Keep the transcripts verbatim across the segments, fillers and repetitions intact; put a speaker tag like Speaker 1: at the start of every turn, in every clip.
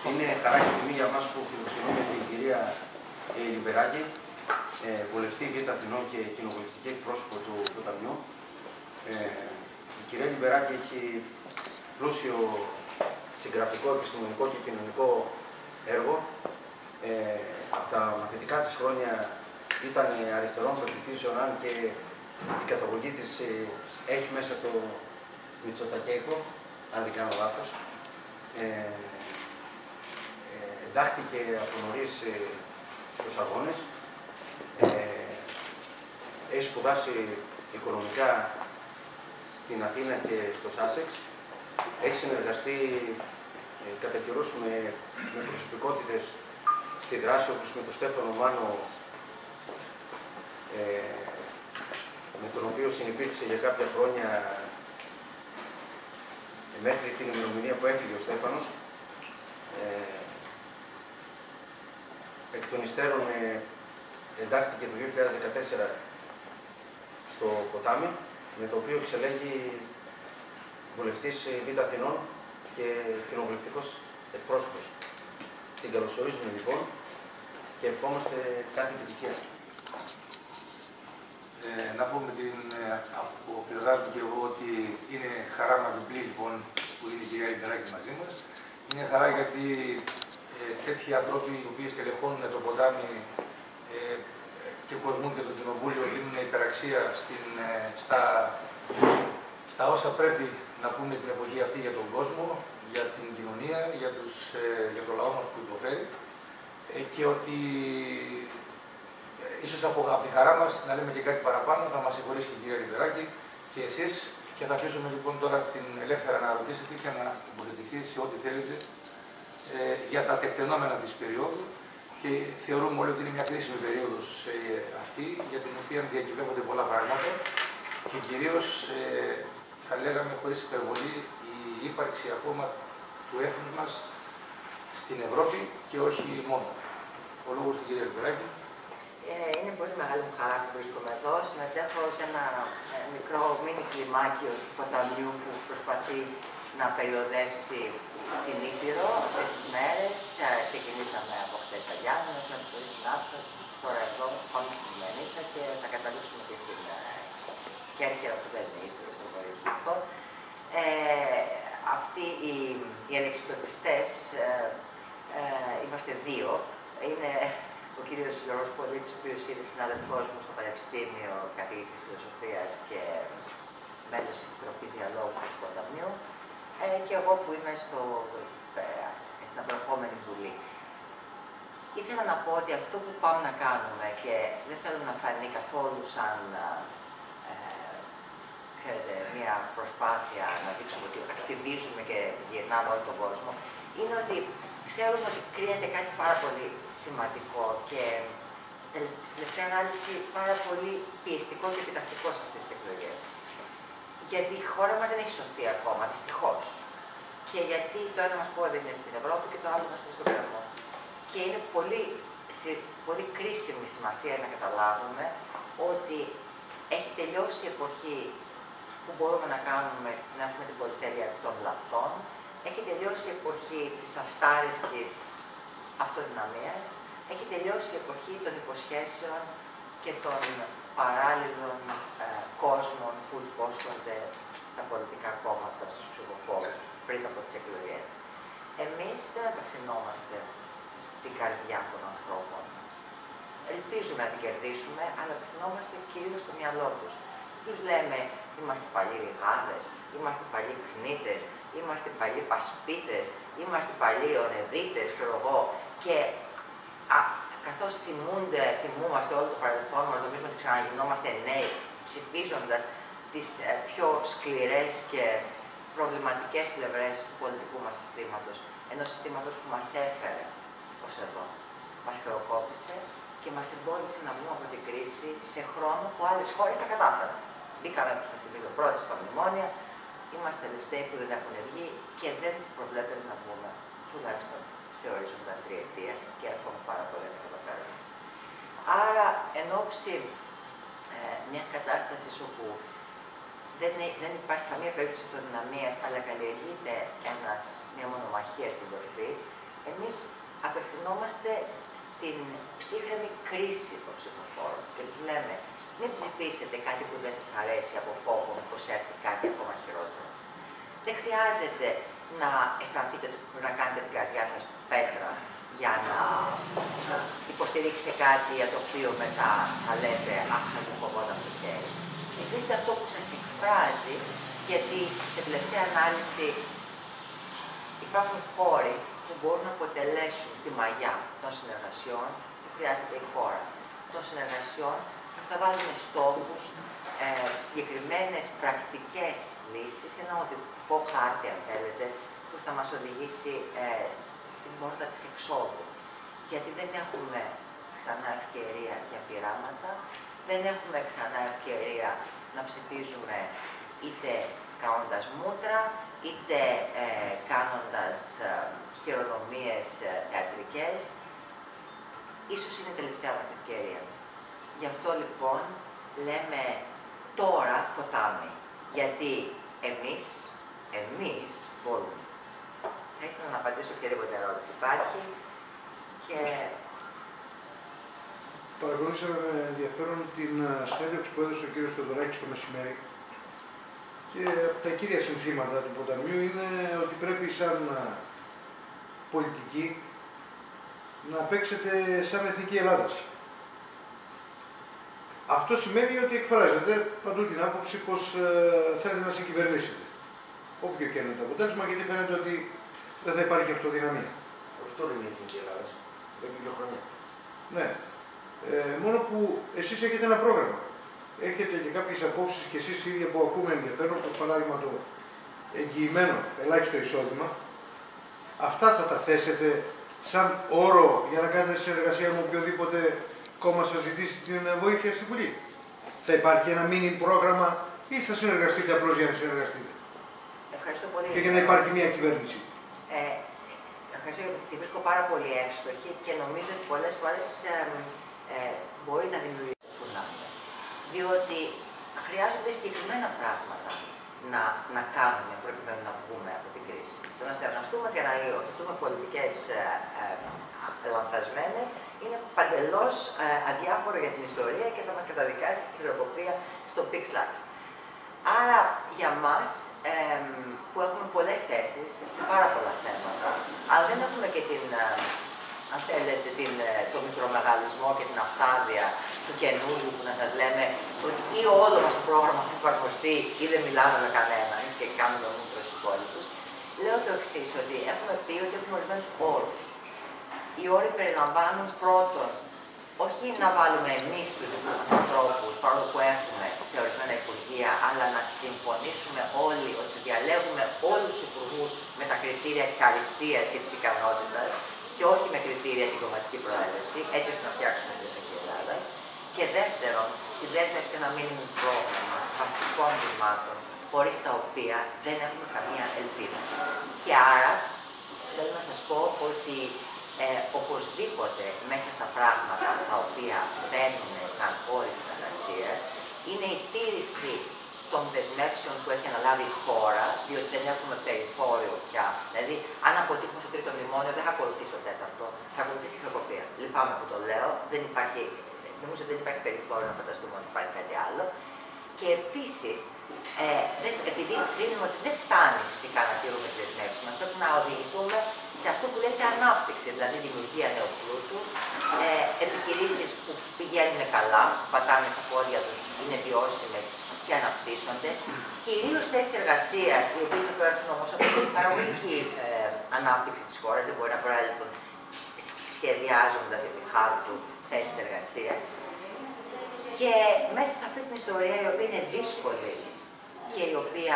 Speaker 1: Είναι χαρά και τιμή για μας που φιλοξενούμε την κυρία Λιμπεράκη, βουλευτή Β' Αθηνών και κοινοβουλευτική εκπρόσωπο του Ποταμιού. Η κυρία Λιμπεράκη έχει πλούσιο συγγραφικό, επιστημονικό και κοινωνικό έργο. Ε, από τα μαθητικά της χρόνια ήταν αριστερών πεποιθήσεων, αν και η καταγωγή της ε, έχει μέσα το Μητσοτακέικο, αν δεν κάνω λάθος. Ε, ε, εντάχθηκε από νωρίς ε, στους αγώνες. Ε, έχει σπουδάσει οικονομικά στην Αθήνα και στο Σάσεξ. Έχει συνεργαστεί ε, κατά καιρούς με, με προσωπικότητες στη δράση, όπως με τον Στέφανο Μάνο, ε, με τον οποίο συνυπήρξε για κάποια χρόνια ε, μέχρι την ημερομηνία που έφυγε ο Στέφανος. Ε, εκ των υστέρων ε, εντάχθηκε το δύο χιλιάδες δεκατέσσερα στο Ποτάμι, με το οποίο εξελέγει βουλευτής Β' Αθηνών και κοινοβουλευτικός εκπρόσωπος. Την καλωσορίζουμε λοιπόν και ευχόμαστε κάθε επιτυχία.
Speaker 2: Ε, να πούμε την, από πλευράς μου και εγώ ότι είναι χαρά μας διπλή λοιπόν που είναι η κυρία Λιμπεράκη μαζί μας. Είναι χαρά γιατί ε, τέτοιοι άνθρωποι οι οποίοι στελεχώνουν το Ποτάμι ε, και κορμούν και το Κοινοβούλιο δίνουν υπεραξία στην, ε, στα, στα όσα πρέπει να πούμε την εποχή αυτή για τον κόσμο, για την κοινωνία, για, τους, ε, για το λαό μας που υποφέρει ε, και ότι ε, ίσως από, από τη χαρά μας να λέμε και κάτι παραπάνω θα μας συγχωρήσει και η κυρία Λιμπεράκη και εσείς και θα αφήσουμε λοιπόν τώρα την ελεύθερα να ρωτήσετε και να υποθετηθεί σε ό,τι θέλετε ε, για τα τεκτενόμενα της περίοδου και θεωρούμε όλοι ότι είναι μια κρίσιμη περίοδος ε, αυτή για την οποία διακυβεύονται πολλά πράγματα και κυρίως ε, θα λέγαμε χωρίς υπερβολή η ύπαρξη ακόμα του έθνους μας στην Ευρώπη και όχι μόνο. Ο λόγος του κυρία Λιμπεράκη.
Speaker 3: Ε, είναι πολύ μεγάλη μου χαρά που βρίσκομαι εδώ. Συμμετέχω σε ένα ε, μικρό μίνι κλιμάκιο του Ποταμιού που προσπαθεί να περιοδεύσει στην Ήπειρο αυτές τις μέρες. Ε, ξεκινήσαμε από χτες τα Γιάννενα, με πολύ συνάδελφο, τώρα εδώ πάμε στην Μενίτσα και θα καταλήξουμε και στην ε, Κέρκυρα που δεν είναι Ήπειρο, στο βορειοελληνικό. Ε, αυτοί οι, οι αλεξιπτωτιστές, ε, ε, είμαστε δύο. Είναι ο κύριος Γιώργος Πολίτης, ο οποίος είναι συνάδελφός μου στο Πανεπιστήμιο, καθηγητής φιλοσοφίας και μέλος της Επιτροπής Διαλόγου του Ποταμιού, ε, και εγώ που είμαι στο, ε, στην απερχόμενη Βουλή. Ήθελα να πω ότι αυτό που πάμε να κάνουμε και δεν θέλω να φανεί καθόλου σαν ε, ξέρετε, μια προσπάθεια να δείξουμε ότι ακτιβίζουμε και γυρνάμε όλο τον κόσμο, είναι ότι ξέρουμε ότι κρίνεται κάτι πάρα πολύ σημαντικό και στη τελευταία ανάλυση πάρα πολύ πιεστικό και επιτακτικό σε αυτές τις εκλογές. Γιατί η χώρα μας δεν έχει σωθεί ακόμα, δυστυχώς. Και γιατί το ένα μας πόδι είναι στην Ευρώπη και το άλλο μας είναι στον κρεμό. Και είναι πολύ, πολύ κρίσιμη σημασία να καταλάβουμε ότι έχει τελειώσει η εποχή που μπορούμε να κάνουμε, να έχουμε την πολυτέλεια των λαθών. Έχει τελειώσει η εποχή της αυτάρισκης αυτοδυναμίας. Έχει τελειώσει η εποχή των υποσχέσεων και των παράλληλων ε, κόσμων που υπόσχονται τα πολιτικά κόμματα στους ψηφοφόρους πριν από τις εκλογές. Εμείς δεν απευθυνόμαστε στην καρδιά των ανθρώπων. Ελπίζουμε να την κερδίσουμε, αλλά απευθυνόμαστε κυρίως στο μυαλό τους. Τους λέμε, είμαστε παλιοί ρηγάδες, είμαστε παλιοί κνήτες, είμαστε παλιοί πασπίτες, είμαστε παλιοί ονεδίτες, ξέρω εγώ, και α, καθώς θυμούνται, θυμούμαστε όλο το παρελθόν μας, νομίζουμε ότι ξαναγινόμαστε νέοι, ψηφίζοντας τις ε, πιο σκληρές και προβληματικές πλευρές του πολιτικού μας συστήματος, ενός συστήματος που μας έφερε ως εδώ. Μας χρεοκόπησε και μας εμπόδισε να βγούμε από την κρίση σε χρόνο που άλλες χώρες τα κατάφεραν. Μπήκαμε, σας θυμίζω, πρώτοι στα μνημόνια, είμαστε τελευταίοι που δεν έχουν βγει και δεν προβλέπεται να βγούμε, τουλάχιστον σε ορίζοντα τριετίας και ακόμα πάρα πολύ να καταφέρουμε. Άρα, εν ώψη ε, μιας κατάστασης όπου δεν, δεν υπάρχει καμία περίπτωση αυτοδυναμίας, αλλά καλλιεργείται ένας, μια μονομαχία στην κορφή, εμείς απευθυνόμαστε στην ψύχρεμη κρίση των ψηφοφόρων και τους λέμε μην ψηφίσετε κάτι που δεν σας αρέσει από φόβο μήπως έρθει κάτι ακόμα χειρότερο. Δεν χρειάζεται να αισθανθείτε ότι πρέπει να κάνετε την καρδιά σας πέτρα για να υποστηρίξετε κάτι για το οποίο μετά θα λέτε «Αχ, θα μου φοβόταν το χέρι». Ψηφίστε αυτό που σας εκφράζει, γιατί σε τελευταία ανάλυση υπάρχουν χώροι που μπορούν να αποτελέσουν τη μαγιά των συνεργασιών που χρειάζεται η χώρα. Των συνεργασιών που θα βάλουμε στόχους, ε, συγκεκριμένες πρακτικές λύσεις, ένα οδικό χάρτη, αν θέλετε, που θα μας οδηγήσει ε, στην πόρτα της εξόδου. Γιατί δεν έχουμε ξανά ευκαιρία για πειράματα, δεν έχουμε ξανά ευκαιρία να ψηφίζουμε είτε κάνοντας μούτρα, είτε ε, κάνοντας ε, χειρονομίες ε, θεατρικές. Ίσως είναι η τελευταία μας ευκαιρία. Γι' αυτό λοιπόν λέμε τώρα ποτάμι. Γιατί εμείς, εμείς μπορούμε. Θα ήθελα να απαντήσω οποιαδήποτε ερώτηση υπάρχει και...
Speaker 4: Παρακολούθησα με ενδιαφέρον την συνέντευξη που έδωσε ο κύριος Θεοδωράκης το μεσημέρι και από τα κύρια συνθήματα του ποταμιού είναι ότι πρέπει σαν πολιτικοί να παίξετε σαν Εθνική Ελλάδας. Αυτό σημαίνει ότι εκφράζετε παντού την άποψη πως ε, θέλετε να συγκυβερνήσετε. Όποιο και είναι το αποτέλεσμα, γιατί φαίνεται ότι δεν θα υπάρχει αυτοδυναμία.
Speaker 1: Αυτό είναι η Εθνική Ελλάδα. Εδώ και δύο χρόνια.
Speaker 4: Ναι. Ε, μόνο που εσείς έχετε ένα πρόγραμμα. Έχετε και κάποιες απόψεις και εσείς ίδια που ακούμε ενδιαφέρον, όπως παράδειγμα το εγγυημένο ελάχιστο εισόδημα. Αυτά θα τα θέσετε σαν όρο για να κάνετε συνεργασία με οποιοδήποτε κόμμα σας ζητήσει την βοήθεια στη Βουλή. Θα υπάρχει ένα μίνι πρόγραμμα ή θα συνεργαστείτε απλώς για να συνεργαστείτε.
Speaker 3: Ευχαριστώ πολύ.
Speaker 4: Και για να υπάρχει μια κυβέρνηση.
Speaker 3: Ε, ευχαριστώ γιατί τη βρίσκω πάρα πολύ εύστοχη και νομίζω ότι πολλές φορές ε, ε, μπορεί να δημιουργήσει που να είναι. Διότι χρειάζονται συγκεκριμένα πράγματα να, να κάνουμε προκειμένου να βγούμε από την κρίση. Το να συνεργαστούμε και να υιοθετούμε πολιτικές ε, ε, λανθασμένες είναι παντελώς ε, αδιάφορο για την ιστορία και θα μας καταδικάσει στη χρεοκοπία στο Pix-Lax. Άρα για μας ε, που έχουμε πολλές θέσεις σε πάρα πολλά θέματα, αλλά δεν έχουμε και την, ε, αν θέλετε, την, ε, το μικρομεγαλισμό και την αυθάδεια του καινούριου που να σας λέμε ότι ή όλο μας το πρόγραμμα θα εφαρμοστεί ή δεν μιλάμε με κανέναν και κάνουμε μούτρος στους υπόλοιπους. Λέω το εξής, ότι έχουμε πει ότι έχουμε ορισμένους όρους. Οι όροι περιλαμβάνουν πρώτον, όχι να βάλουμε εμείς τους δικούς μας ανθρώπους, παρόλο που έχουμε σε ορισμένα υπουργεία, αλλά να συμφωνήσουμε όλοι ότι διαλέγουμε όλους τους υπουργούς με τα κριτήρια της αριστείας και της ικανότητας και όχι με κριτήρια την κομματική προέλευση, έτσι ώστε να φτιάξουμε την Εθνική Ελλάδα. Και δεύτερον, τη δέσμευση ένα μήνυμο πρόγραμμα βασικών βημάτων, χωρίς τα οποία δεν έχουμε καμία ελπίδα. Και άρα, θέλω να σας πω ότι Ε, οπωσδήποτε μέσα στα πράγματα τα οποία μπαίνουν σαν όροι συνεργασίας είναι η τήρηση των δεσμεύσεων που έχει αναλάβει η χώρα, διότι δεν έχουμε περιθώριο πια. Δηλαδή, αν αποτύχουμε στο τρίτο μνημόνιο, δεν θα ακολουθήσει το τέταρτο, θα ακολουθήσει η χρεοκοπία. Λυπάμαι που το λέω, δεν υπάρχει, νομίζω ότι δεν υπάρχει περιθώριο να φανταστούμε ότι υπάρχει κάτι άλλο. Και επίσης, ε, επειδή κρίνουμε ότι δεν φτάνει φυσικά να τηρούμε τις δεσμεύσεις μας, πρέπει να οδηγηθούμε σε αυτό που λέγεται ανάπτυξη, δηλαδή δημιουργία νέου πλούτου, ε, επιχειρήσεις που πηγαίνουν καλά, που πατάνε στα πόδια τους, είναι βιώσιμες και αναπτύσσονται, κυρίως θέσεις εργασίας, οι οποίες θα προέρχονται όμως από την παραγωγική ε, ανάπτυξη της χώρας, δεν μπορεί να προέλθουν σχεδιάζοντας επί χάρτου θέσεις εργασίας. Και μέσα σε αυτή την ιστορία, η οποία είναι δύσκολη και η οποία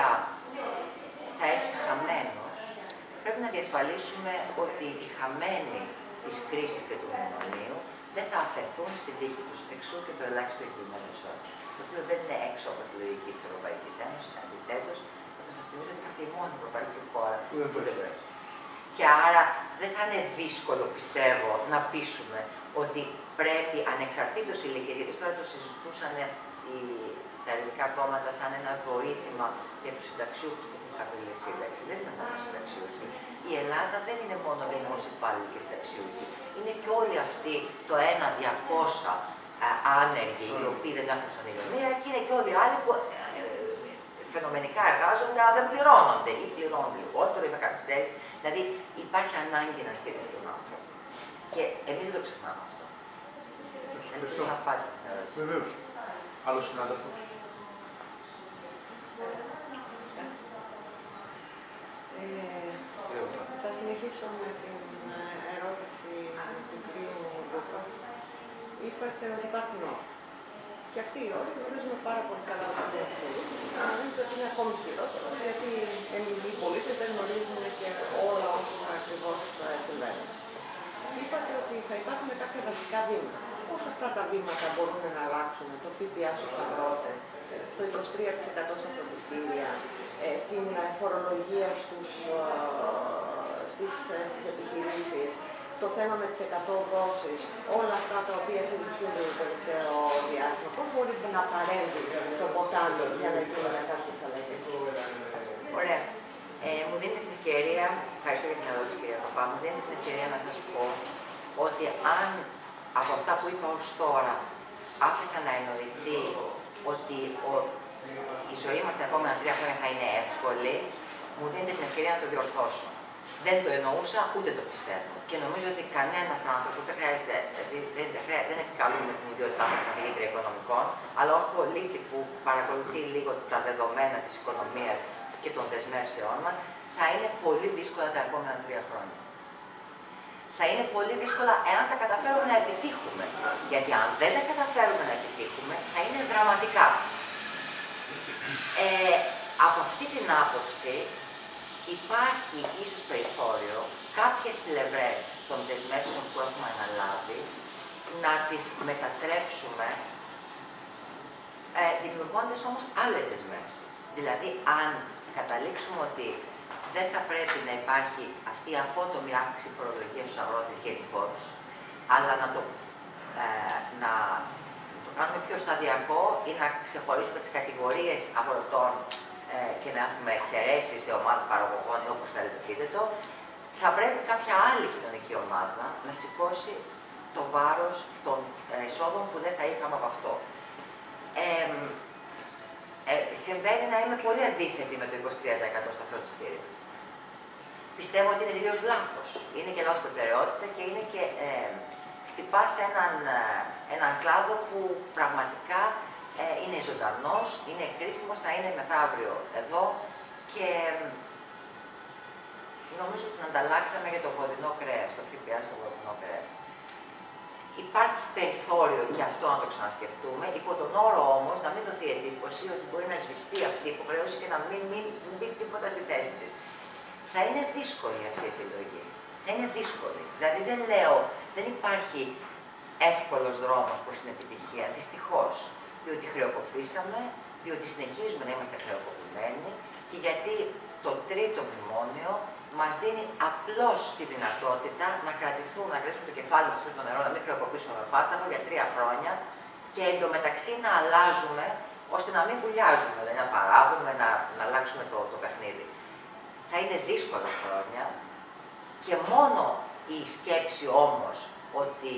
Speaker 3: θα έχει χαμένους, πρέπει να διασφαλίσουμε ότι οι χαμένοι της κρίσης και του μνημονίου δεν θα αφαιθούν στην τύχη τους, εξού και το ελάχιστο εγγυημένο εισόδημα, το οποίο δεν είναι έξω από τη λογική της Ευρωπαϊκής Ένωσης, αντιθέτως, θα σας θυμίζω ότι είμαστε η μόνη ευρωπαϊκή χώρα που δεν το έχει. Και άρα δεν θα είναι δύσκολο, πιστεύω, να πείσουμε ότι πρέπει ανεξαρτήτως ηλικίας, γιατί τώρα το συζητούσαν οι τα ελληνικά κόμματα σαν ένα βοήθημα για τους συνταξιούχους που έχουν χαμηλή σύνταξη. Δεν είναι μόνο συνταξιούχοι. Η Ελλάδα δεν είναι μόνο δημόσιοι υπάλληλοι και συνταξιούχοι. Είναι και όλοι αυτοί το ένα διακόσια άνεργοι, οι οποίοι δεν έχουν στον ίδιο μοίρα, και είναι και όλοι οι άλλοι που ε, φαινομενικά εργάζονται, αλλά δεν πληρώνονται ή πληρώνουν λιγότερο ή με καθυστέρηση. Δηλαδή υπάρχει ανάγκη να στείλουν τον άνθρωπο. Και εμείς δεν το ξεχνάμε αυτό. Ελπίζω να απάντησα στην ερώτηση.
Speaker 4: Βεβαίως.
Speaker 2: Άλλο συνάδελφο.
Speaker 5: Ε, θα συνεχίσω με την ερώτηση του κ. Μπούκα. Είπατε ότι υπάρχουν όροι. Και αυτοί οι όροι γνωρίζουμε πάρα πολύ καλά ότι δεν ισχύουν. Αναμένεται ότι είναι ακόμη χειρότερο, γιατί οι πολίτες δεν γνωρίζουν και όλα όσα ακριβώς συμβαίνουν. Είπατε ότι θα υπάρχουν κάποια βασικά βήματα. Πώς αυτά τα βήματα μπορούν να αλλάξουν το ΦΠΑ στους αγρότες, το είκοσι τρία τοις εκατό στα φροντιστήρια, την φορολογία στους, στις, στις επιχειρήσεις, το θέμα με τις εκατό δόσεις, όλα αυτά τα οποία συζητούνται το τελευταίο διάστημα. Πώς μπορεί να παρέμβει το ποτάμι για να γίνουν κάποιες αλλαγές?
Speaker 3: Ωραία. Ε, μου δίνετε την ευκαιρία, ευχαριστώ για την ερώτηση κυρία Παπά, μου δίνετε την ευκαιρία να σας πω ότι αν από αυτά που είπα ως τώρα άφησα να εννοηθεί ότι ο, η ζωή μας τα επόμενα τρία χρόνια θα είναι εύκολη, μου δίνετε την ευκαιρία να το διορθώσω. Δεν το εννοούσα, ούτε το πιστεύω. Και νομίζω ότι κανένας άνθρωπος δεν χρειάζεται, δεν, δεν, δεν επικαλούμε την ιδιότητά μας καθηγήτρια οικονομικών, αλλά όχι πολίτη που παρακολουθεί λίγο τα δεδομένα της οικονομίας και των δεσμεύσεών μας, θα είναι πολύ δύσκολα τα επόμενα τρία χρόνια. Θα είναι πολύ δύσκολα εάν τα καταφέρουμε να επιτύχουμε. Γιατί αν δεν τα καταφέρουμε να επιτύχουμε, θα είναι δραματικά. Ε, από αυτή την άποψη, υπάρχει ίσως περιθώριο κάποιες πλευρές των δεσμεύσεων που έχουμε αναλάβει να τις μετατρέψουμε, ε, δημιουργώντας όμως άλλες δεσμεύσεις. Δηλαδή, αν καταλήξουμε ότι δεν θα πρέπει να υπάρχει αυτή η απότομη αύξηση φορολογίας στους αγρότες γενικώς, αλλά να το, ε, να το κάνουμε πιο σταδιακό ή να ξεχωρίσουμε τις κατηγορίες αγροτών ε, και να έχουμε εξαιρέσεις σε ομάδες παραγωγών ή όπως θέλετε πείτε το, θα πρέπει κάποια άλλη κοινωνική ομάδα να σηκώσει το βάρος των εισόδων που δεν θα είχαμε από αυτό. Ε, ε, συμβαίνει να είμαι πολύ αντίθετη με το είκοσι τρία τοις εκατό στα φροντιστήρια. Πιστεύω ότι είναι τελείως λάθος. Είναι και λάθος προτεραιότητα και είναι και ε, χτυπά σε έναν, έναν κλάδο που πραγματικά ε, είναι ζωντανός, είναι χρήσιμος, θα είναι μεθαύριο εδώ και ε, νομίζω ότι να ανταλλάξαμε για το βοδινό κρέας, το ΦΠΑ στο βοδινό κρέας. Υπάρχει περιθώριο και αυτό να το ξανασκεφτούμε, υπό τον όρο όμως να μην δοθεί εντύπωση ότι μπορεί να σβηστεί αυτή η υποχρέωση και να μην, μην, μην μπει τίποτα στη θέση της. Θα είναι δύσκολη αυτή η επιλογή. Θα είναι δύσκολη. Δηλαδή δεν λέω, δεν υπάρχει εύκολος δρόμος προς την επιτυχία, δυστυχώς. Διότι χρεοκοπήσαμε, διότι συνεχίζουμε να είμαστε χρεοκοπημένοι και γιατί το τρίτο μνημόνιο μας δίνει απλώς τη δυνατότητα να κρατηθούμε, να κρατήσουμε το κεφάλι μας στο νερό, να μην χρεοκοπήσουμε με πάταγο για τρία χρόνια και εντωμεταξύ να αλλάζουμε ώστε να μην βουλιάζουμε, δηλαδή να παράγουμε, να, να αλλάξουμε το, το παιχνίδι. Θα είναι δύσκολα χρόνια και μόνο η σκέψη όμως ότι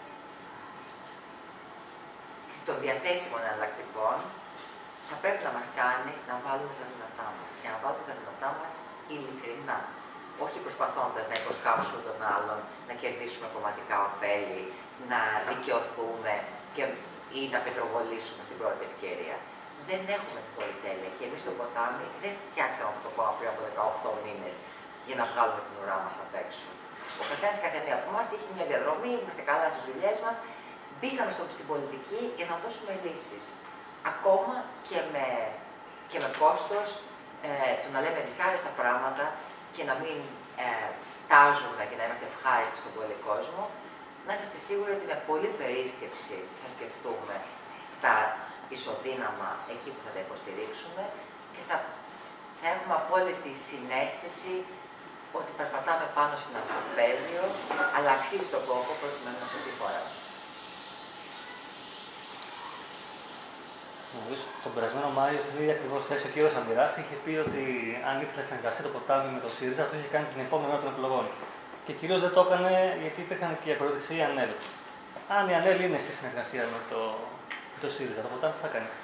Speaker 3: των διαθέσιμων εναλλακτικών θα πρέπει να μας κάνει να βάλουμε τα δυνατά μας και να βάλουμε τα δυνατά μας ειλικρινά. Όχι προσπαθώντας να υποσκάψουμε τον άλλον, να κερδίσουμε κομματικά ωφέλη, να δικαιωθούμε και, ή να πετροβολήσουμε στην πρώτη ευκαιρία. Δεν έχουμε την πολυτέλεια και εμείς στο ποτάμι δεν φτιάξαμε αυτό το κόμμα πριν από δεκαοκτώ μήνες για να βγάλουμε την ουρά μας απ' έξω. Ο καθένας κάθε μία από εμάς είχε μια διαδρομή, είμαστε καλά στις δουλειές μας. Μπήκαμε στην πολιτική για να δώσουμε λύσεις. Ακόμα και με, και με κόστος ε, το να λέμε δυσάρεστα πράγματα και να μην ε, τάζουμε και να είμαστε ευχάριστοι στον πολύ κόσμο. Να είστε σίγουροι ότι με πολλή περίσκεψη θα σκεφτούμε τα ισοδύναμα εκεί που θα τα υποστηρίξουμε και θα, θα έχουμε απόλυτη συναίσθηση ότι περπατάμε πάνω σε ένα αρπέδιο, αλλά αξίζει τον κόπο προκειμένου να σωθεί η χώρα μας.
Speaker 6: Νομίζω τον περασμένο Μάιο, στην ίδια ακριβώς θέση, ο κ. Αμπειράς είχε πει ότι αν ήθελε να συνεργαστεί το ποτάμι με το ΣΥΡΙΖΑ, το είχε κάνει την επόμενη μέρα των εκλογών. Και κυρίως δεν το έκανε γιατί υπήρχαν και η ακροδεξιά η ΑΝΕΛ. Αν η ΑΝΕΛ είναι σε συνεργασία με το, με το ΣΥΡΙΖΑ, το ποτάμι τι θα κάνει.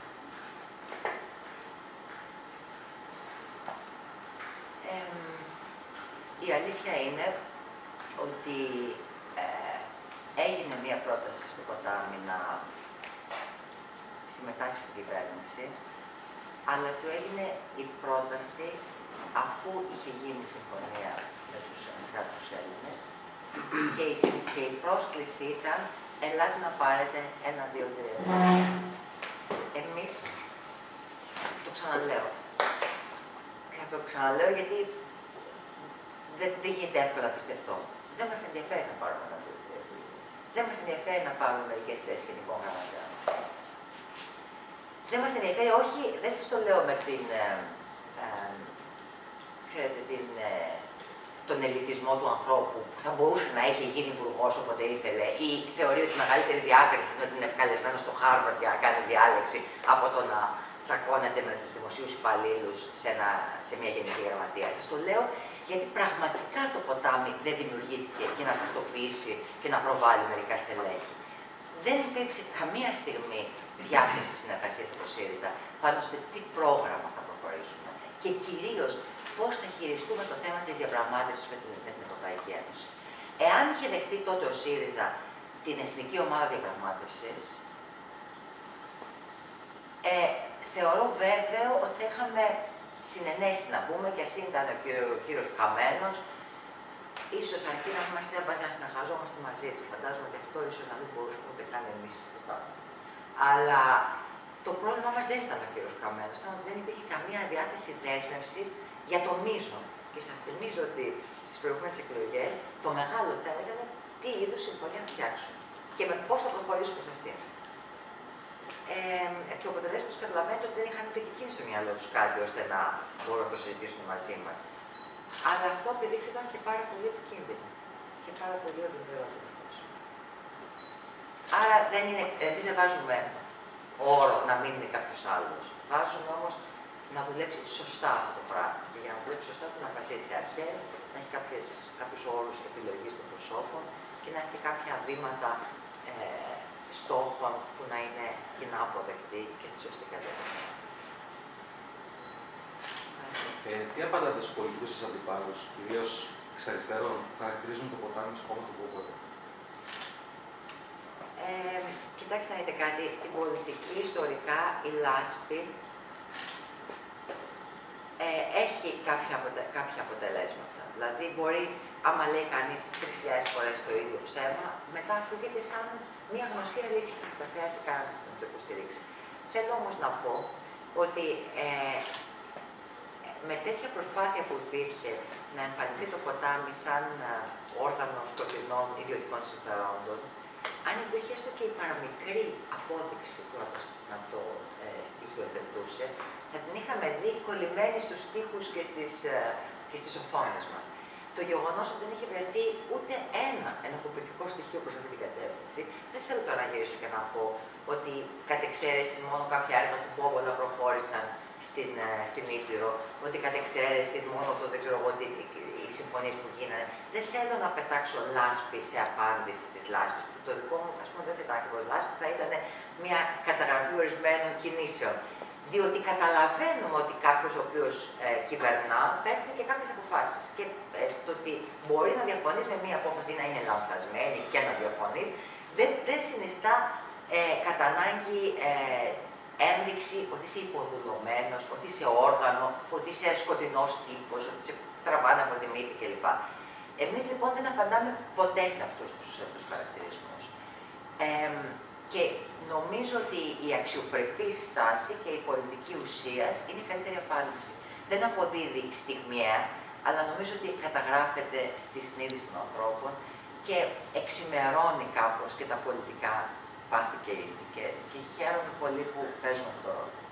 Speaker 3: Ε, η αλήθεια είναι ότι ε, έγινε μία πρόταση στο ποτάμι να συμμετάσχει στην κυβέρνηση, αλλά του έγινε η πρόταση αφού είχε γίνει συμφωνία με τους ανεξάρτητους Έλληνες και η, και η πρόσκληση ήταν ελάτε να πάρετε ένα, δύο, τρία. Εμείς, το ξαναλέω, θα το ξαναλέω γιατί δεν, δεν γίνεται εύκολα πιστευτό. Δεν μας ενδιαφέρει να πάρουμε ένα, δύο, τρία. Δεν μας ενδιαφέρει να πάρουμε μερικές θέσεις γενικών γραμματέων. Δεν μας ενδιαφέρει, όχι, δεν σας το λέω με την, ε, ε, ξέρετε, την, ε, τον ελιτισμό του ανθρώπου που θα μπορούσε να έχει γίνει υπουργός όποτε ήθελε ή θεωρεί ότι η μεγαλύτερη διάκριση είναι ότι είναι καλεσμένο στο Χάρβαρντ για να κάνει διάλεξη από το να τσακώνεται με τους δημοσίους υπαλλήλους σε, σε μια γενική γραμματεία. Σας το λέω γιατί πραγματικά το ποτάμι δεν δημιουργήθηκε για να τακτοποιήσει και να προβάλλει μερικά στελέχη. Δεν υπήρξε καμία στιγμή διάθεση συνεργασία από το ΣΥΡΙΖΑ πάνω στο τι πρόγραμμα θα προχωρήσουμε και κυρίως πώς θα χειριστούμε το θέμα της διαπραγμάτευσης με την, με την Ευρωπαϊκή Ένωση. Εάν είχε δεχτεί τότε ο ΣΥΡΙΖΑ την Εθνική Ομάδα Διαπραγμάτευσης, ε, θεωρώ βέβαιο ότι θα είχαμε συνενέσει να πούμε και ας ήταν ο, κύριο, ο κύριος Καμένος, ίσως αρκεί να μας έβαζε να συνεργαζόμαστε μαζί του. Φαντάζομαι ότι αυτό ίσως να μην μπορούσαμε ούτε καν εμείς. Αλλά το πρόβλημα μας δεν ήταν ο κύριος Καμένος, ήταν ότι δεν υπήρχε καμία διάθεση δέσμευσης για το μείζον. Και σας θυμίζω ότι στις προηγούμενες εκλογές το μεγάλο θέμα ήταν τι είδους συμφωνία θα φτιάξουμε και με πώς θα προχωρήσουμε σε αυτήν. Ε, εκ του αποτελέσματος καταλαβαίνετε ότι δεν είχαν ούτε και εκείνοι στο μυαλό τους κάτι ώστε να μπορούν να το συζητήσουν μαζί μας. Αλλά αυτό αποδείχθηκε και πάρα πολύ επικίνδυνο και πάρα πολύ οδυνηρότερο. Άρα δεν είναι, εμείς δεν βάζουμε όρο να μείνει κάποιος άλλος. Βάζουμε όμως να δουλέψει σωστά αυτό το πράγμα. Και για να δουλέψει σωστά πρέπει να βασίσει σε αρχές, να έχει κάποιες, κάποιους όρους επιλογής των προσώπων και να έχει κάποια βήματα ε, στόχων που να είναι κοινά αποδεκτοί και στη σωστή κατεύθυνση.
Speaker 7: Ε, τι απαντάτε στους πολιτικούς σας αντιπάλους, κυρίως εξ αριστερών, που χαρακτηρίζουν το ποτάμι ως κόμμα του Βόβολου?
Speaker 3: Ε, κοιτάξτε να δείτε κάτι, στην πολιτική ιστορικά η λάσπη ε, έχει κάποια, αποτε, κάποια αποτελέσματα. Δηλαδή μπορεί, άμα λέει κανείς τρεις χιλιάδες φορές το ίδιο ψέμα, μετά ακούγεται σαν μια γνωστή αλήθεια. Δεν χρειάζεται καν να το υποστηρίξει. Θέλω όμως να πω ότι ε, με τέτοια προσπάθεια που υπήρχε να εμφανιστεί το ποτάμι σαν όργανο σκοτεινών ιδιωτικών συμφερόντων, αν υπήρχε έστω και η παραμικρή απόδειξη που να το ε, στοιχειοθετούσε, θα την είχαμε δει κολλημένη στους τοίχους και στις, ε, και στις οθόνες μας. Το γεγονός ότι δεν είχε βρεθεί ούτε ένα ενοχοποιητικό στοιχείο προς αυτή την κατεύθυνση, δεν θέλω τώρα να γυρίσω και να πω ότι κατ' εξαίρεση μόνο κάποια έργα του Μπόβολα προχώρησαν στην, στην Ήπειρο, ότι κατ' εξαίρεση μόνο το δεν ξέρω εγώ τι, οι συμφωνίες που γίνανε. Δεν θέλω να πετάξω λάσπη σε απάντηση της λάσπης. Το δικό μου, ας πούμε, δεν θα ήταν ακριβώς λάσπη, θα ήταν μια καταγραφή ορισμένων κινήσεων. Διότι καταλαβαίνουμε ότι κάποιος ο οποίος ε, κυβερνά παίρνει και κάποιες αποφάσεις. Και ε, το ότι μπορεί να διαφωνείς με μια απόφαση ή να είναι λανθασμένη και να διαφωνείς, δεν, δεν συνιστά ε, κατά ανάγκη ε, ένδειξη ότι είσαι υποδουλωμένος, ότι είσαι όργανο, ότι είσαι σκοτεινός τύπος, ότι σε τραβάνε από τη μύτη κλπ. Εμείς λοιπόν δεν απαντάμε ποτέ σε αυτούς τους, τους χαρακτηρισμούς. Ε, και νομίζω ότι η αξιοπρεπή στάση και η πολιτική ουσίας είναι η καλύτερη απάντηση. Δεν αποδίδει στιγμιαία, αλλά νομίζω ότι καταγράφεται στη συνείδηση των ανθρώπων και εξημερώνει κάπως και τα πολιτικά πάθη και ήθη. Και, και χαίρομαι πολύ που παίζουν αυτό το ρόλο.